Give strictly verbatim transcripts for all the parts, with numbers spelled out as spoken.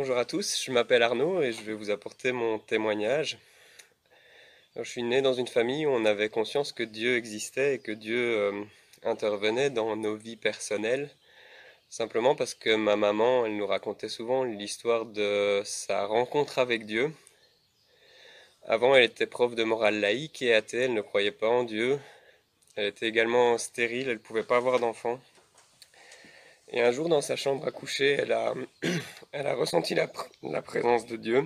Bonjour à tous, je m'appelle Arnaud et je vais vous apporter mon témoignage. Alors, je suis né dans une famille où on avait conscience que Dieu existait et que Dieu euh, intervenait dans nos vies personnelles, simplement parce que ma maman, elle nous racontait souvent l'histoire de sa rencontre avec Dieu. Avant, elle était prof de morale laïque et athée, elle ne croyait pas en Dieu. Elle était également stérile, elle ne pouvait pas avoir d'enfants. Et un jour, dans sa chambre à coucher, elle a, elle a ressenti la, pr- la présence de Dieu.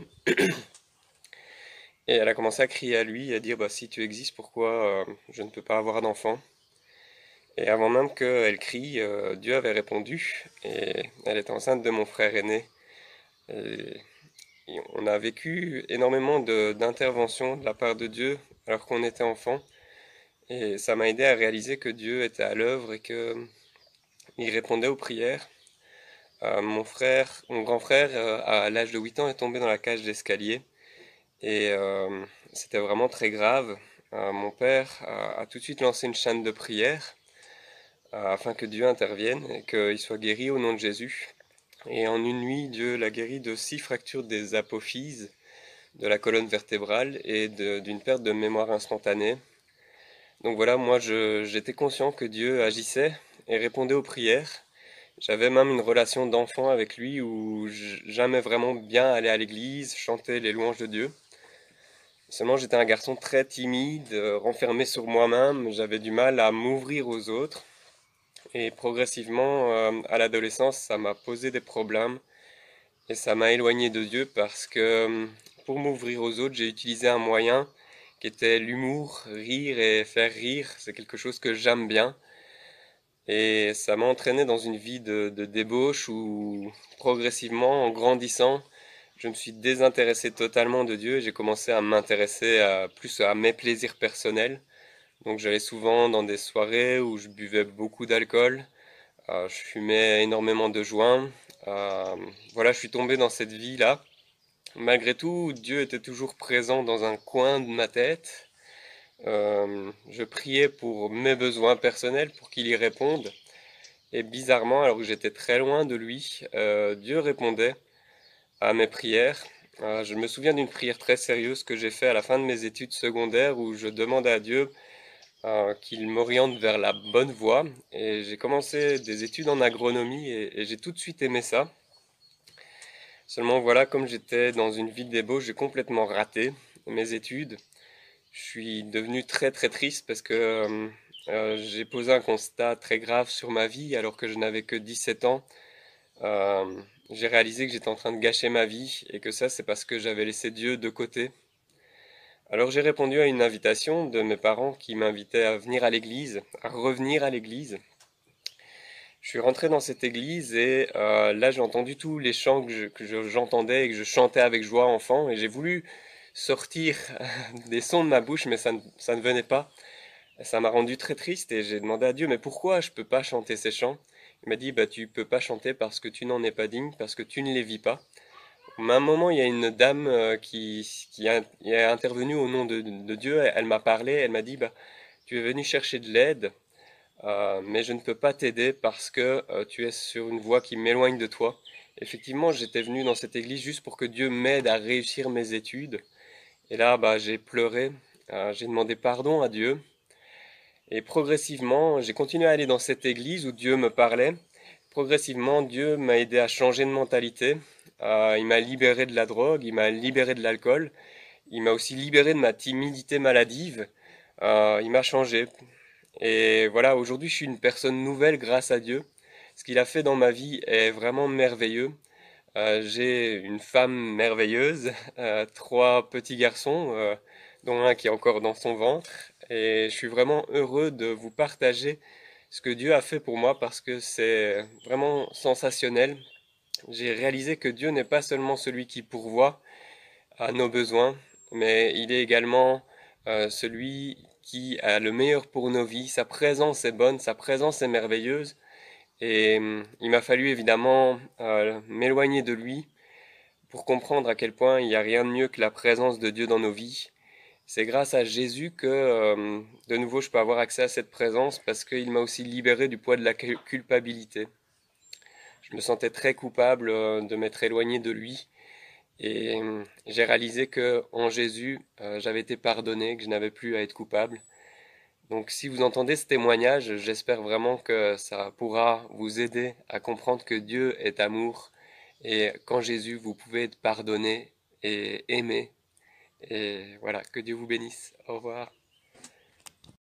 Et elle a commencé à crier à lui, à dire bah, si tu existes, pourquoi euh, je ne peux pas avoir d'enfant? Et avant même qu'elle crie, euh, Dieu avait répondu, et elle était enceinte de mon frère aîné. Et, et on a vécu énormément de- d'interventions de la part de Dieu alors qu'on était enfant, et ça m'a aidé à réaliser que Dieu était à l'œuvre et qu'il répondait aux prières. Euh, mon frère, mon grand frère, euh, à l'âge de huit ans, est tombé dans la cage d'escalier. Et euh, c'était vraiment très grave. Euh, mon père a, a tout de suite lancé une chaîne de prière euh, afin que Dieu intervienne et qu'il soit guéri au nom de Jésus. Et en une nuit, Dieu l'a guéri de six fractures des apophyses, de la colonne vertébrale et de- d'une perte de mémoire instantanée. Donc voilà, moi je- j'étais conscient que Dieu agissait et répondait aux prières. J'avais même une relation d'enfant avec lui où j'aimais vraiment bien aller à l'église, chanter les louanges de Dieu. Seulement, j'étais un garçon très timide, euh, renfermé sur moi-même, j'avais du mal à m'ouvrir aux autres. Et progressivement, euh, à l'adolescence, ça m'a posé des problèmes et ça m'a éloigné de Dieu parce que euh, pour m'ouvrir aux autres, j'ai utilisé un moyen qui était l'humour, rire et faire rire. C'est quelque chose que j'aime bien. Et ça m'a entraîné dans une vie de, de débauche où progressivement, en grandissant, je me suis désintéressé totalement de Dieu et j'ai commencé à m'intéresser à, plus à mes plaisirs personnels. Donc j'allais souvent dans des soirées où je buvais beaucoup d'alcool, euh, je fumais énormément de joints. Euh, voilà, je suis tombé dans cette vie-là. Malgré tout, Dieu était toujours présent dans un coin de ma tête. Euh, je priais pour mes besoins personnels, pour qu'il y réponde. Et bizarrement, alors que j'étais très loin de lui, euh, Dieu répondait à mes prières. Euh, je me souviens d'une prière très sérieuse que j'ai faite à la fin de mes études secondaires où je demandais à Dieu euh, qu'il m'oriente vers la bonne voie. Et j'ai commencé des études en agronomie et, et j'ai tout de suite aimé ça. Seulement voilà, comme j'étais dans une vie de débauche, j'ai complètement raté mes études. Je suis devenu très très triste parce que euh, euh, j'ai posé un constat très grave sur ma vie alors que je n'avais que dix-sept ans. Euh, j'ai réalisé que j'étais en train de gâcher ma vie et que ça c'est parce que j'avais laissé Dieu de côté. Alors j'ai répondu à une invitation de mes parents qui m'invitaient à venir à l'église, à revenir à l'église. Je suis rentré dans cette église et euh, là j'ai entendu tous les chants que je- que je- j'entendais et que je chantais avec joie enfant et j'ai voulu sortir des sons de ma bouche mais ça ne, ça ne venait pas. Ça m'a rendu très triste et j'ai demandé à Dieu mais pourquoi je peux pas chanter ces chants? Il m'a dit bah tu peux pas chanter parce que tu n'en es pas digne, parce que tu ne les vis pas. À un moment, il y a une dame euh, qui, qui a, qui a intervenu au nom de, de Dieu. Elle m'a parlé, elle m'a dit, bah, tu es venu chercher de l'aide, euh, mais je ne peux pas t'aider parce que euh, tu es sur une voie qui m'éloigne de toi. Effectivement, j'étais venu dans cette église juste pour que Dieu m'aide à réussir mes études. Et là, bah, j'ai pleuré, euh, j'ai demandé pardon à Dieu. Et progressivement, j'ai continué à aller dans cette église où Dieu me parlait. Progressivement, Dieu m'a aidé à changer de mentalité. Euh, il m'a libéré de la drogue, il m'a libéré de l'alcool, il m'a aussi libéré de ma timidité maladive. Euh, il m'a changé. Et voilà, aujourd'hui, je suis une personne nouvelle grâce à Dieu. Ce qu'il a fait dans ma vie est vraiment merveilleux. Euh, j'ai une femme merveilleuse, euh, trois petits garçons, euh, dont un qui est encore dans son ventre. Et je suis vraiment heureux de vous partager ce que Dieu a fait pour moi parce que c'est vraiment sensationnel. J'ai réalisé que Dieu n'est pas seulement celui qui pourvoit à nos besoins, mais il est également euh, celui qui a le meilleur pour nos vies. Sa présence est bonne, sa présence est merveilleuse. Et hum, il m'a fallu évidemment euh, m'éloigner de lui pour comprendre à quel point il n'y a rien de mieux que la présence de Dieu dans nos vies. C'est grâce à Jésus que euh, de nouveau je peux avoir accès à cette présence parce qu'il m'a aussi libéré du poids de la culpabilité. Je me sentais très coupable euh, de m'être éloigné de lui. Et euh, j'ai réalisé que en Jésus, euh, j'avais été pardonné, que je n'avais plus à être coupable. Donc si vous entendez ce témoignage, j'espère vraiment que ça pourra vous aider à comprendre que Dieu est amour et qu'en Jésus, vous pouvez être pardonné et aimé. Et voilà, que Dieu vous bénisse. Au revoir.